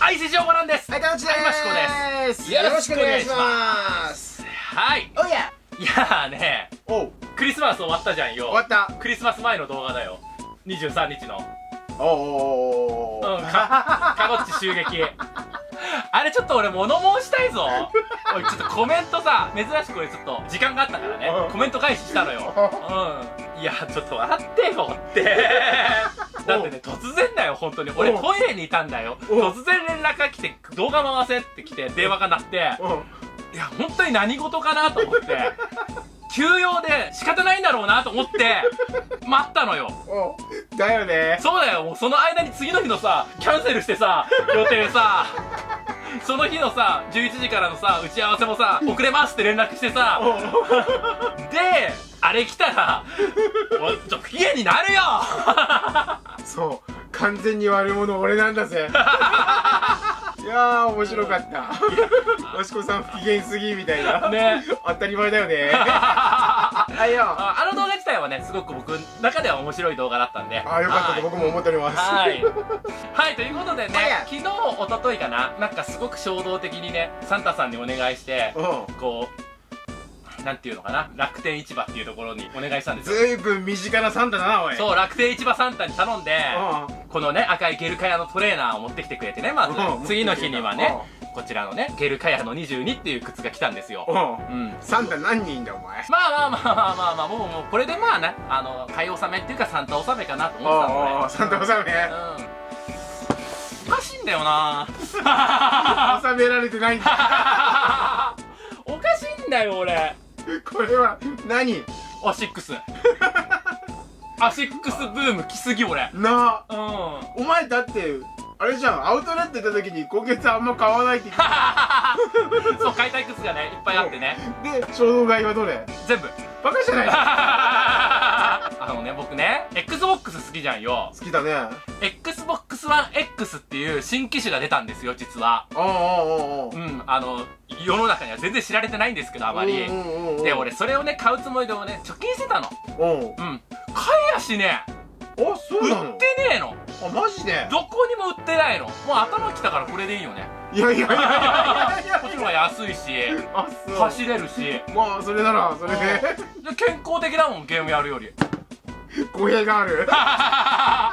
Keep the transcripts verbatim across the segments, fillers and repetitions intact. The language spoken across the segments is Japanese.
はい、師匠ごなんです。 はい、かのちでーす。 よろしくお願いします。はい。 おや。 いやーね、 おう。 クリスマス終わったじゃんよ。 終わった。 クリスマス前の動画だよ。にじゅうさんにちの。 おおおお。 うん、か、かのっち襲撃。あれちょっと俺物申したいぞ。おい、ちょっとコメントさ、珍しくこれちょっと時間があったからね、コメント返ししたのよ。うん。いや、ちょっと笑ってよって。だってね、突然だよ、本当に。俺トイレにいたんだよ。突然連絡が来て、動画回せって来て、電話が鳴って、いや、本当に何事かなと思って、休養で仕方ないんだろうなと思って、待ったのよ。 だよね。 そうだよ、もうその間に次の日のさ、キャンセルしてさ、予定さ、その日のさ、じゅういちじからのさ、打ち合わせもさ、遅れますって連絡してさ、で、あれ来たら、もうちょっと不機嫌になるよ。 そう、完全に悪者俺なんだぜ。いやー、面白かった。よしこさん不機嫌すぎみたいなね。当たり前だよね。はいよ。 あの動画自体はね、すごく僕の中では面白い動画だったんで。 ああ、よかったと僕も思っております。 はいはい、ということでね、昨日一昨日かな、なんかすごく衝動的にね、サンタさんにお願いして、こうなんていうのかな、楽天市場っていうところにお願いしたんですよ。 ずいぶん身近なサンタだな、おい。 そう、楽天市場サンタに頼んで、このね、赤いゲルカヤのトレーナーを持ってきてくれてね、まず次の日にはね、こちらのね、ゲルカヤのにじゅうにっていう靴が来たんですよ。うん。 サンタ何人いんだお前。 まあまあまあまあまあまあ、もうもうこれでまあね、あの買い納めっていうかサンタ納めかなと思ってたのね。 サンタ納め。 うん。おかしいんだよな。 納められてないんだ。 おかしいんだよ俺。 これは何？ アシックス。アシックスブーム来すぎ俺。 なあ。 うん。 お前だってあれじゃん、アウトレット行った時に今月あんま買わないって言ってた。そう、買いたい靴がねいっぱいあってね。 で、衝動買いはどれ？ 全部。 バカじゃない。 あのね、僕ね エックスボックス 好きじゃんよ。 好きだね。 エックスボックスワンエックス っていう新機種が出たんですよ実は。 ああああああ。 うん、あの世の中には全然知られてないんですけど、あまり。で、俺それをね買うつもりでもね貯金してたの。うん。買えやしねえ。 あ、そうなの？ 売ってねえの。 あ、マジで？ どこにも売ってないの。もう頭きたからこれでいいよね。 いやいやいやいやいや、 こっちの方が安いし、 あ、そう、 走れるし、 まあそれならそれで健康的だもん、ゲームやるより。 語弊がある。 はい、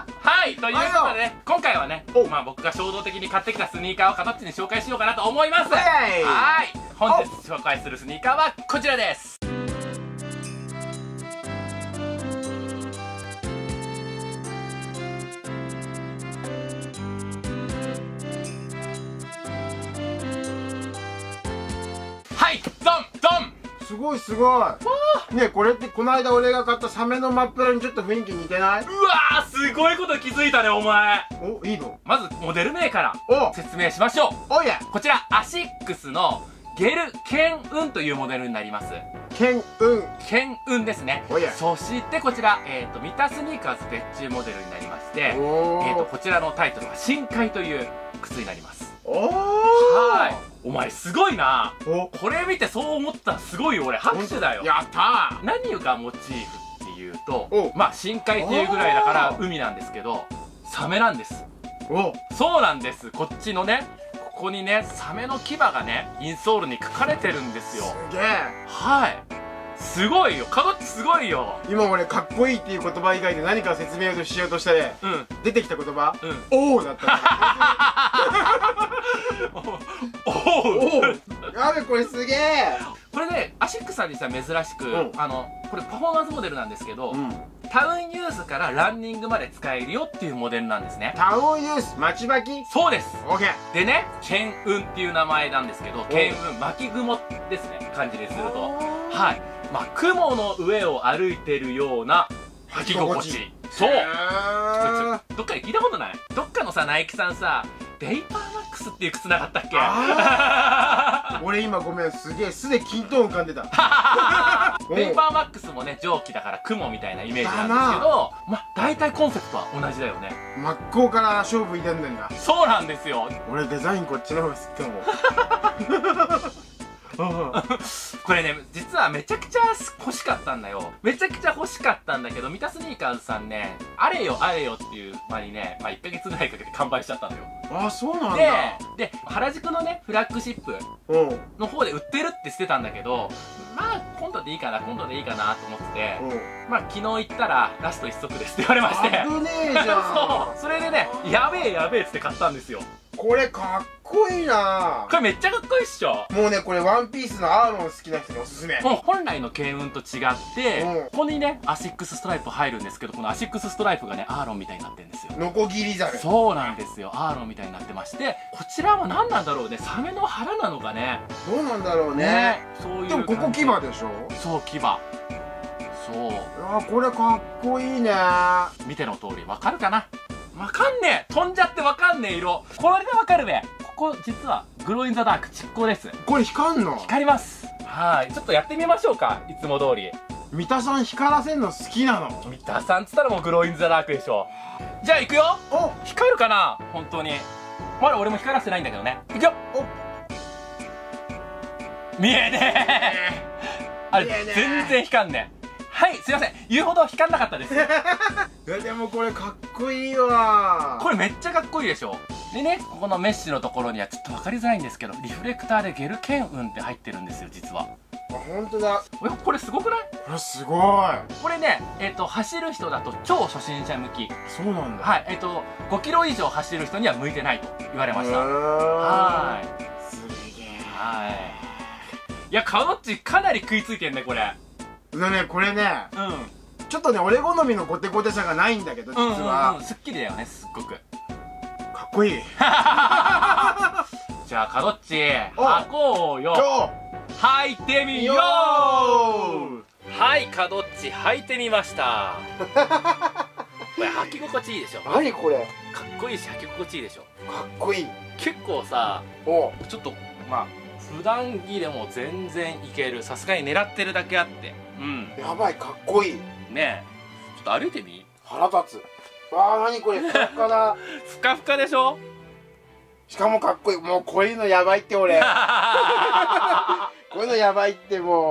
ということでね、今回はね、まあ僕が衝動的に買ってきたスニーカーを形に紹介しようかなと思います。はい、本日紹介するスニーカーはこちらです。はい、ドンドン。 すごいすごい。ねえ、これってこの間俺が買ったサメのマップラにちょっと雰囲気似てない？ うわー、すごいこと気づいたねお前。 お、いいの？ まずモデル名から説明しましょう。 おや。 こちらアシックスのゲルケンウンというモデルになります。 ケンウン。 ケンウンですね。 おや。 そしてこちら、えっと、ミタスニーカーズ別注モデルになりまして、えっと、こちらのタイトルは深海という靴になります。 おー。 はい。お前すごいな。 お、 これ見てそう思ったらすごいよ俺。拍手だよ。 やったー。 何がモチーフっていうと、まあ深海っていうぐらいだから海なんですけど、サメなんです。 お、 そうなんです。こっちのね、ここにね、サメの牙がね、インソールに書かれてるんですよ。 すげえ。 はい。すごいよ。かごっちすごいよ。 今俺かっこいいっていう言葉以外で何か説明をしようとしたで、うん、出てきた言葉、うん、おーだった。おー。やべ、これすげえ。 これね、アシックスさんにさ珍しく、うん、あのこれパフォーマンスモデルなんですけど、うん、タウンユースからランニングまで使えるよっていうモデルなんですね。 タウンユース待ち巻き？そうです。オッケー。 でね、ケンウンっていう名前なんですけど、ケンウン巻き雲ですね、漢字にすると。はい。まあ雲の上を歩いてるような履き心地。そう。どっかで聞いたことない？どっかのさナイキさんさ、ベイパーマックスっていう靴なかったっけ？ 俺今ごめん、すげえすでキントーン浮かんでた。 ベイパーマックスもね蒸気だから雲みたいなイメージなんですけど、まあ大体コンセプトは同じだよね。 真っ向から勝負挑んでんだ。 そうなんですよ。 俺デザインこっちの方が好きかも。 これね実はめちゃくちゃ欲しかったんだよ。めちゃくちゃ欲しかったんだけど、三田スニーカーズさんね、あれよあれよっていう間にね、まあいっかげつぐらいかけて完売しちゃったのよ。 あ、そうなんだ。 でで原宿のねフラッグシップの方で売ってるってしてたんだけど、まあ今度でいいかな今度でいいかなと思ってて、まあ昨日行ったらラスト一足ですって言われまして、 危ねえじゃん。 そうそれでね、やべえやべえっつって買ったんですよ。 これかっこいいな。 これめっちゃかっこいいっしょ。 もうね、これワンピースのアーロン好きな人におすすめ。 もう本来の剣雲と違って、うん、ここにねアシックスストライプ入るんですけど、このアシックスストライプがねアーロンみたいになってるんですよ。ノコギリザル。 そうなんですよ、アーロンみたいになってまして、こちらは何なんだろうね、サメの腹なのかね。 どうなんだろうね。ね、 そういう。 でもここ牙でしょ。そう、 牙。そう。 あ、これかっこいいね。 見ての通りわかるかな。わかんねえ、飛んじゃってわかんねえ色。これでわかるべ。ここ実はグローインザダーク蓄光です。 これ光んの？ 光ります。はい、ちょっとやってみましょうか。いつも通り。 三田さん光らせんの好きなの？ 三田さんっつったらもうグローインザダークでしょ。じゃあ行くよ。お、光るかな本当に。まだ俺も光らせてないんだけどね。行くよ。お、見えねえ。あれ全然光んねえ。はい、すいません、言うほど光んなかったです。いやでもこれかっこいいわ。 これめっちゃかっこいいでしょ。でね、ここのメッシュのところにはちょっと分かりづらいんですけど、リフレクターでゲルケン雲って入ってるんですよ実は。 あ、本当だ。 これすごくない？ これすごい。これね、えっと走る人だと超初心者向き。 そうなんだ。 はい、えっとごキロ以上走る人には向いてないと言われました。はい。 すげえ。 はい。いや、カノッチかなり食いついてんねこれ。 でね、これね、うん、ちょっとね俺好みのゴテゴテさがないんだけど、実は、うんうん、 すっきりだよね、すっごくかっこいい。じゃあカノッチ履こうよ。履いてみよう。はい、カノッチ履いてみました。これ履き心地いいでしょ。 何これ、 かっこいいし履き心地いいでしょ。 かっこいい。 結構さ、おちょっとまあ普段着でも全然いける。さすがに狙ってるだけあって、うん、 やばい、かっこいいね。えちょっと歩いてみ。 腹立つ。わあ、何これ、ふかふかだ。 ふかふかでしょ。 しかもかっこいい。もうこういうのやばいって俺。こういうのやばいってもう、うん、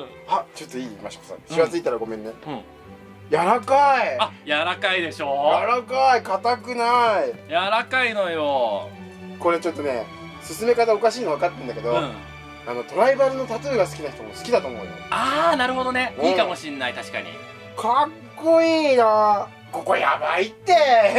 あ、ちょっといいマシコさん、シワついたらごめんね。うん、柔らかい。 あ、柔らかいでしょ。 柔らかい、硬くない。 柔らかいのよ。 これちょっとね、進め方おかしいの分かってんだけど、うん、あのトライバルのタトゥーが好きな人も好きだと思うよ。ああ、なるほどね、うん、いいかもしんない。確かにかっこいいな。ここやばいって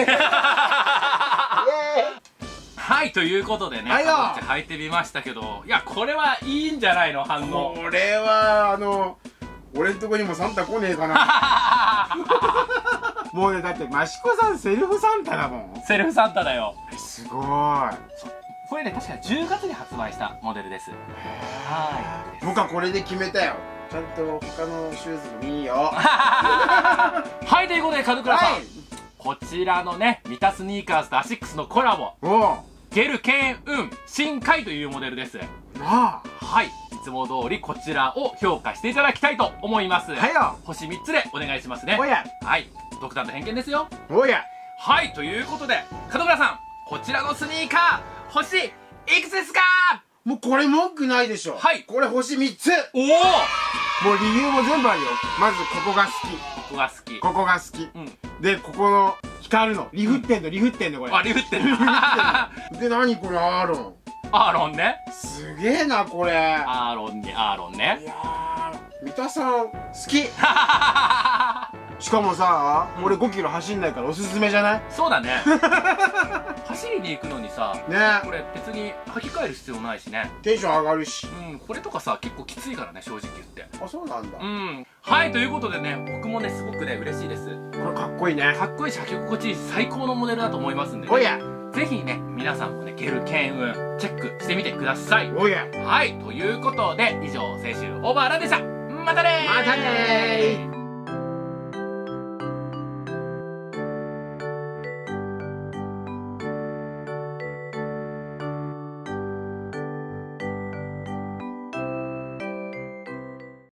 はい、ということでね、はい、履いてみましたけど、いやこれはいいんじゃないの、反応。 これはあの俺んとこにもサンタ来ねえかな。もうね、だって益子さんセルフサンタだもん。 セルフサンタだよ。 すごい。 これね、確かにじゅうがつに発売したモデルです。 はい。僕はこれで決めたよ。ちゃんと他のシューズもいいよ。 はい、ということで門倉さん、はい、こちらのね三田スニーカーズとアシックスのコラボ、ゲルケン雲深海というモデルです。 ああ、はい、いつも通りこちらを評価していただきたいと思います。 はいよ。 星みっつでお願いしますね。 おや。 はい、独断と偏見ですよ。 おや。 はい、ということで門倉さん、こちらのスニーカー星いくつですか？ もうこれ文句ないでしょ。はい、これ星みっつ。 おお、 もう理由も全部あるよ。まずここが好き。 ここが好き。 ここが好き。うん、で、ここの光るの。リフってんの、リフってんのこれ。 あ、リフってんの。 で、何これ、アーロン。 アーロンね。 すげえな、これ。 アーロンに、アーロンね。 いやー、三田さん、好き。しかもさ、うん、俺ごキロ走んないからおすすめじゃない？そうだね。走りに行くのにさ、ね、これ別に履き替える必要ないしね。テンション上がるし。うん、これとかさ、結構きついからね、正直言って。あ、そうなんだ。うん。はい、ということでね、僕もね、すごくね、嬉しいです。これかっこいいね。かっこいいし、履き心地いいし、最高のモデルだと思いますんで、ね。おや。ぜひね、皆さんもね、ゲルケン雲チェックしてみてください。おや。はい、ということで、以上、青春オーバーランでした。またねー。またねー。